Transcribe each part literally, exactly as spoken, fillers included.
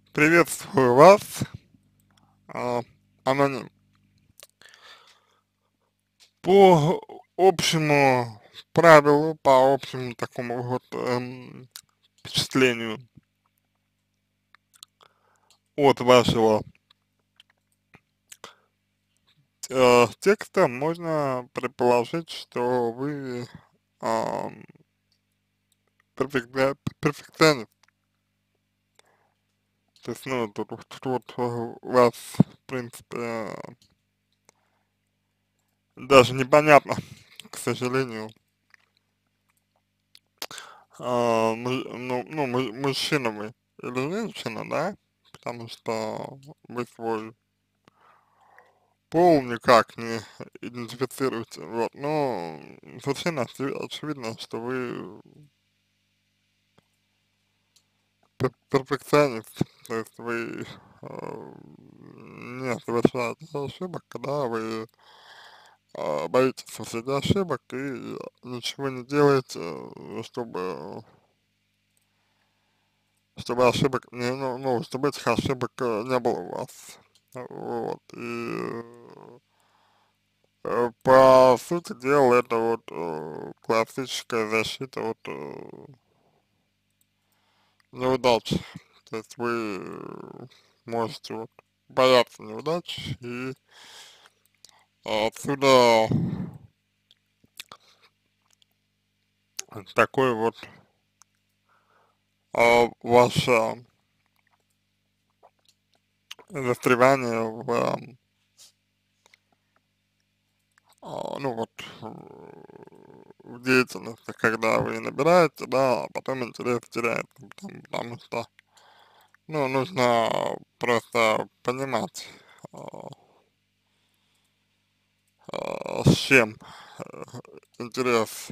Приветствую вас, а, аноним. По общему правилу, по общему такому вот эм, впечатлению от вашего э, текста можно предположить, что вы ам, перфекте- перфекционист. То есть, ну, тут, вот- тут вот э, у вас, в принципе, э, даже непонятно, к сожалению, а, мы- ну, ну, мы- мужчина вы или женщина, да, потому что вы свой пол никак не идентифицируете, вот, но совершенно очи- очевидно, что вы пер- перфекционист, то есть вы э, не совершаете ошибок, когда вы э, боитесь совершить ошибок и ничего не делаете, э, чтобы чтобы ошибок не, ну, ну, чтобы этих ошибок э, не было у вас. Вот, и э, по сути дела это вот э, классическая защита от э, неудач. То есть вы э, можете вот бояться неудач, и э, отсюда такой вот э, ваше застревание в, э, а, ну вот, э, в деятельности, когда вы набираете, да, а потом интерес теряется, потому, потому что, ну, нужно просто понимать, а, а, с чем э, интерес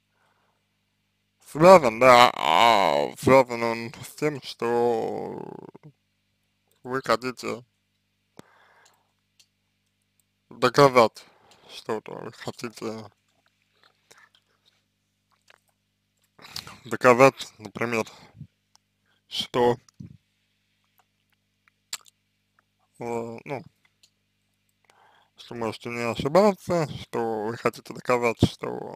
связан, да, а связан он с тем, что вы хотите доказать что-то, вы хотите доказать, например, что, э, ну, что можете не ошибаться, что вы хотите доказать, что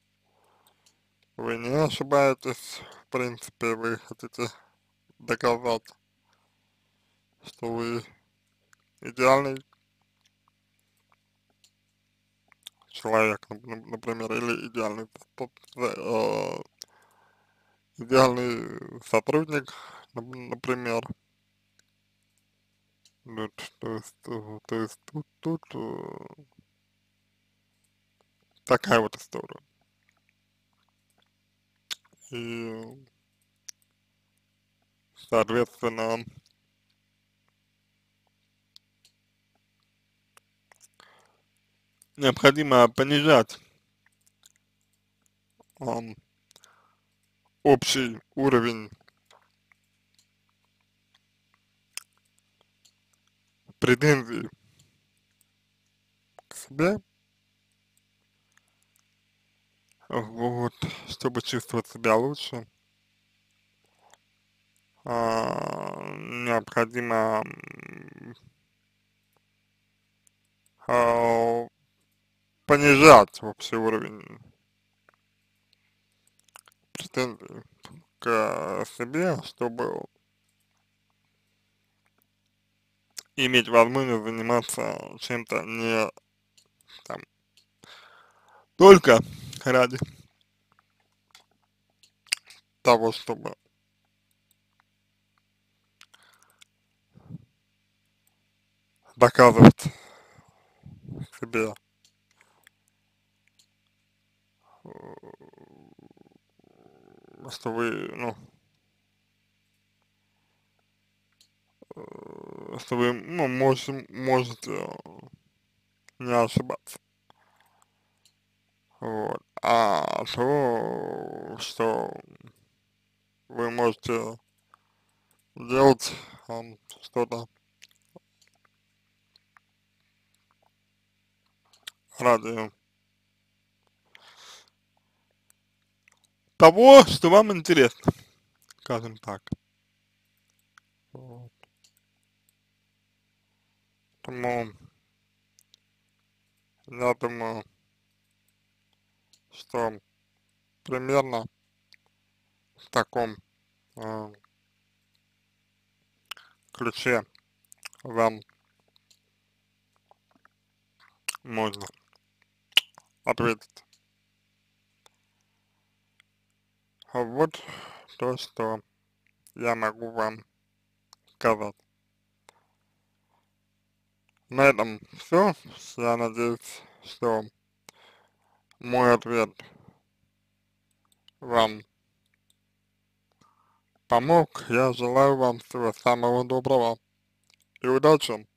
вы не ошибаетесь, в принципе, вы хотите доказать, что вы идеальный человек, нап- например, или идеальный, соп- э, идеальный сотрудник, нап- например. Вот, то есть, э, то есть тут, тут э, такая вот история. И, соответственно, необходимо понижать ам, общий уровень претензий к себе, вот, чтобы чувствовать себя лучше. А, необходимо м, а, понижать общий уровень претензий к себе, чтобы иметь возможность заниматься чем-то не там только ради того, чтобы доказывать себе, э, что вы, ну, э, что вы, ну, можете, можете не ошибаться. Вот. А то, что вы можете делать ам, что-то ради того, что вам интересно, скажем так. Вот. Поэтому я думаю, что примерно в таком э, ключе вам можно ответить. А вот то, что я могу вам сказать. На этом все. Я надеюсь, что мой ответ вам помог. Я желаю вам всего самого доброго и удачи.